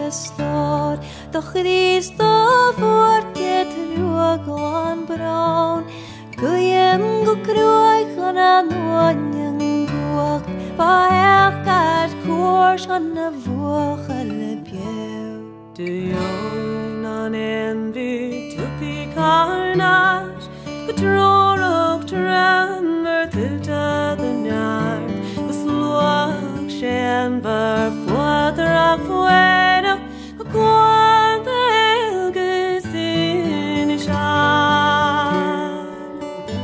stòr, doch rís d'fhuiirte truagh bròn, guidheam go cruaidh an uain guach, bhuachaill cuairt an bhuachaill beag. Dheoin an n-ais tupi carnage, go treorach tréanmhar tiiltte neart, go sluach tréanmhar fuadrach bhuairte, go cuairt gus Inis Airt.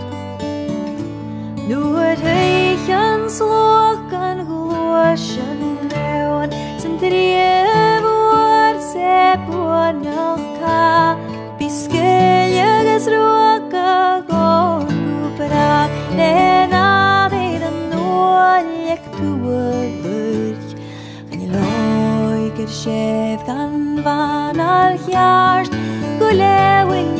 Nuair an sluach an gluais an neoin, san tríomhhuair sé buanach cá, bí scaile agus ruacha gón gúparach, n-ais an nuailech Tuath Luirc, sef gan van theachd, go Riogain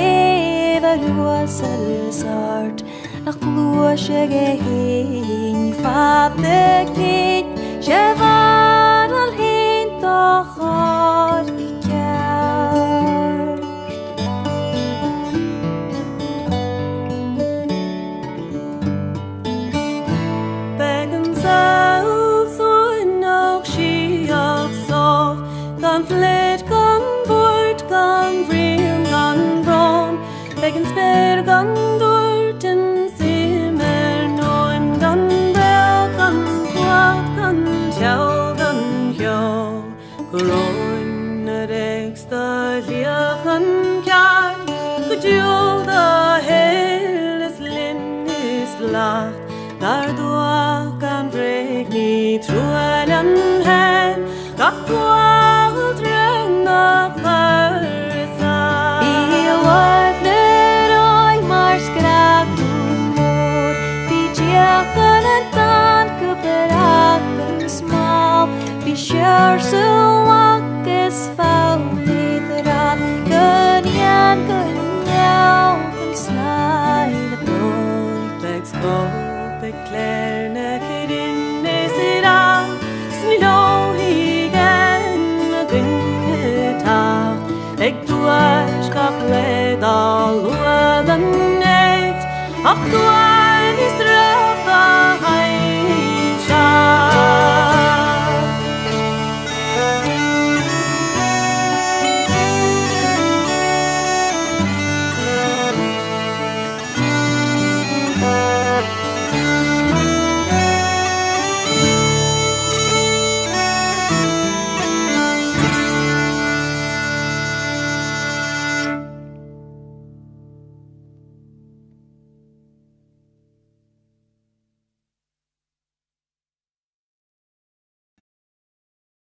Uasail nach gluais gaelic fad de céad, sé bhar hén d'chard i ceart. Began saoil soinach síach soch, gan fled, gan bhuairt, gan bhriam, gan bròn, began spéir, gan dúirt in simmer nóin, gan bell, gan cuairt, gan teol, gan heol, go roin a réigs da liach an ceart, go diol da héil is linn is lacht, dar dúach gan bhreig ní truail an hen, gach bhuachaill tréanmhar is a. Bhíomh na mar scrach mór, bhí diaach an dan cuparach an smáil, bhí shuairc agus Fowlis ran, guidheam an snáid a bróid. Beag scóp ag cléir na cid Inis Airt, sní Riogain a gcuine teach, ag dúais gach le dá luath an n-ais, ach